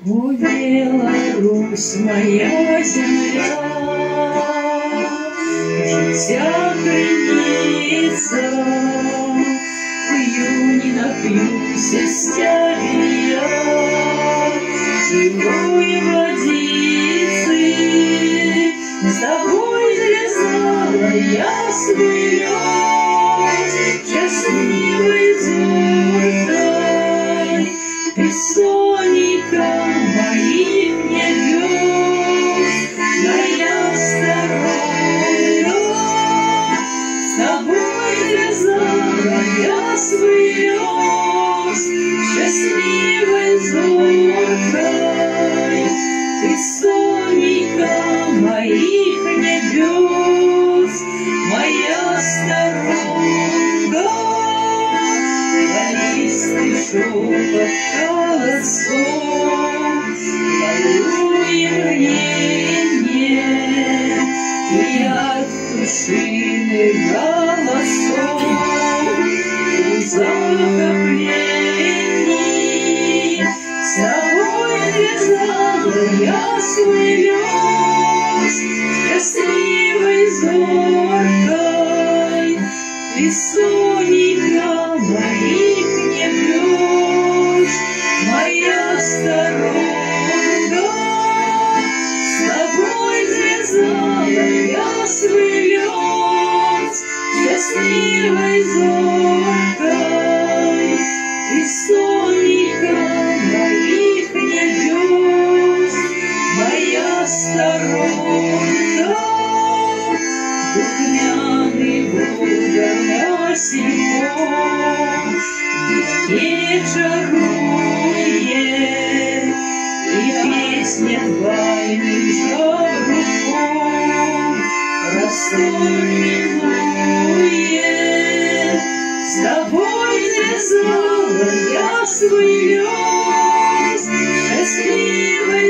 О, Беларусь, моя земля, життя криниця, п'ю, не нап'юся стягия, живой водицы, с тобой завязала я свой лед, счастливый зоркой, ты соника моих небес, моя сторонка, с тобой завязала я свой лед, счастливой зоркой, ты соника моих небес, моя сторонка, волистый шепот колосов, воруем рвенье и от птушиных голосов, закоплений, с тобой вязала я свой лед, счастливой зоркой, ты соника моих небес, моя сторонка, с тобой завязала я свой лед, счастливой зоркой, ты соника моих небес, моя сторонка, духмяный Бога осеньком, не чарует, и песня двойным жарком росой милует, с тобой завязала я свой лед, счастливой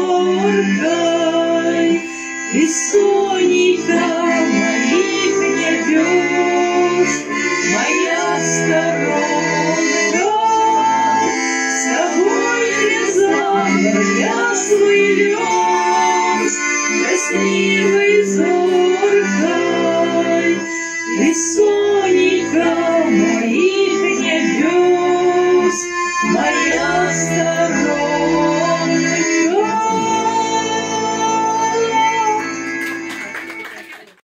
зоркой, ты соника моих небес, моя сторонка, с тобой вязала я свой лед, счастливой зоркой, ты